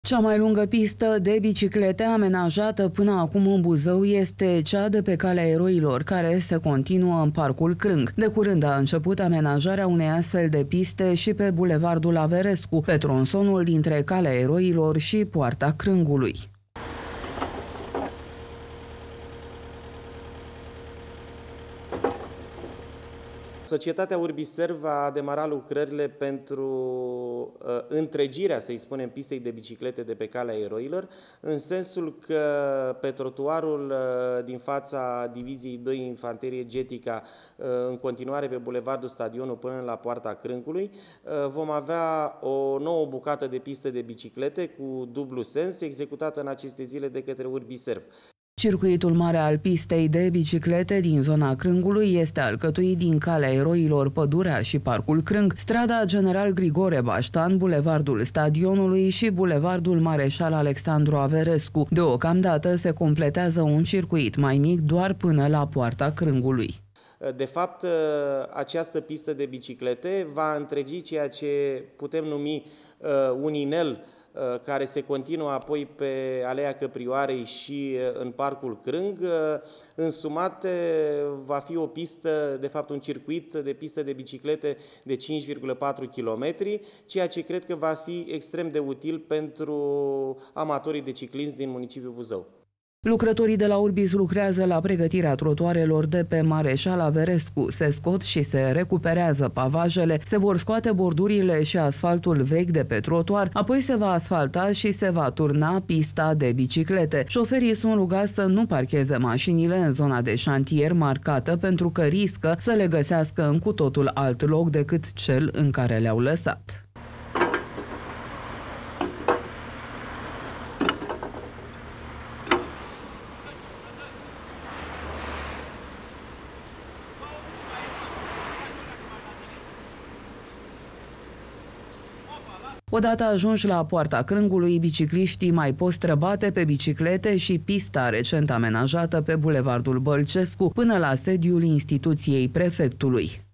Cea mai lungă pistă de biciclete amenajată până acum în Buzău este cea de pe Calea Eroilor, care se continuă în Parcul Crâng. De curând a început amenajarea unei astfel de piste și pe Bulevardul Averescu, pe tronsonul dintre Calea Eroilor și Poarta Crângului. Societatea Urbiserv a demarat lucrările pentru întregirea, să-i spunem, pistei de biciclete de pe Calea Eroilor, în sensul că pe trotuarul din fața Diviziei 2 Infanterie Getica, în continuare pe Bulevardul Stadionul până la Poarta Crângului, vom avea o nouă bucată de pistă de biciclete cu dublu sens, executată în aceste zile de către Urbiserv. Circuitul mare al pistei de biciclete din zona Crângului este alcătuit din Calea Eroilor, Pădurea și Parcul Crâng, strada General Grigore Baștan, Bulevardul Stadionului și Bulevardul Mareșal Alexandru Averescu. Deocamdată se completează un circuit mai mic doar până la Poarta Crângului. De fapt, această pistă de biciclete va întregi ceea ce putem numi un inel care se continuă apoi pe Aleea Căprioarei și în Parcul Crâng. În sumat va fi o pistă, de fapt un circuit de piste de biciclete de 5,4 km, ceea ce cred că va fi extrem de util pentru amatorii de ciclism din municipiul Buzău. Lucrătorii de la Urbis lucrează la pregătirea trotuarelor de pe Mareșal Averescu. Se scot și se recuperează pavajele, se vor scoate bordurile și asfaltul vechi de pe trotuar, apoi se va asfalta și se va turna pista de biciclete. Șoferii sunt rugați să nu parcheze mașinile în zona de șantier marcată, pentru că riscă să le găsească în cu totul alt loc decât cel în care le-au lăsat. Odată ajunși la Poarta Crângului, bicicliștii mai pot străbate pe biciclete și pista recent amenajată pe Bulevardul Bălcescu până la sediul instituției prefectului.